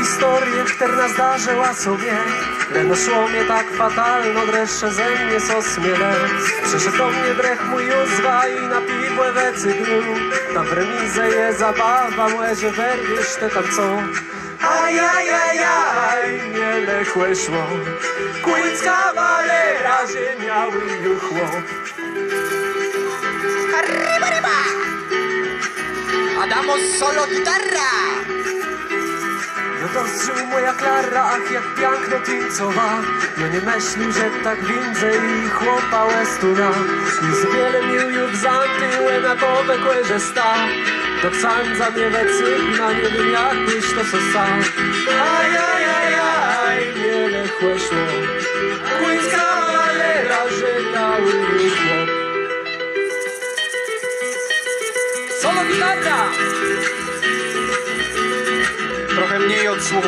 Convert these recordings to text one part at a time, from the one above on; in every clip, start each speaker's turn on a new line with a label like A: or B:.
A: historię, która zdarzyła sobie. Leno szło mnie tak fatalno, dreszcze ze mnie so smiele. Przyszedł do mnie brech mój uzwa i na piwłe we cyglu. Tam w remizę je zabawa, młezie werwiesz te tam co. Ajajajaj, nie lechłe szło. Queen's Cavalera, ziemiały juchło.
B: Arriba, arriba! Adamo solo gitarra!
A: Jo dostrzył moja Klara, ach jak piękno tańcowa. Jo nie myślił, że tak windzę i chłopa łestuna. Już wiele mił już zamtyłe na to bekłeże sta. To psam za mnie wecygna, nie wiem jakbyś to sosa. Ajajajaj, nie lechłe szło. Queen's Cavalera, żegnały juchło. Solo gitarra!
B: Trochę mniej odsłuchu.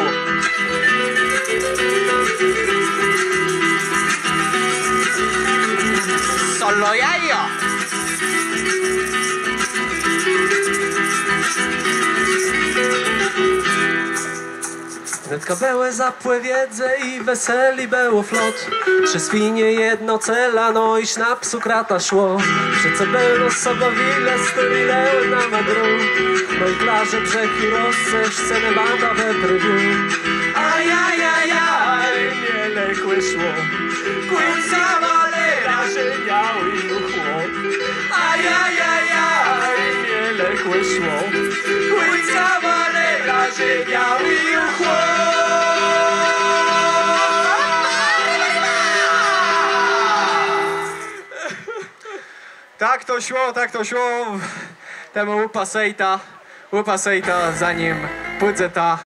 B: Solo jajo!
A: Wnetka bełe zapłe wiedzę i weseli było flot. Trzy spinie jedno cela, no iż na psu krata szło. Przece było sobowile, storileo na madru. No i Klarze brzeg i rozsesz, scenę banda we preview. Ajajajaj, nie lechłe szło. Queen's Cavalera, ziemiały juchło. Ajajajaj, nie lechłe szło. Queen's Cavalera, ziemiały juchło.
B: Tak to szło. Temu łupa sejta zanim pójdzie ta.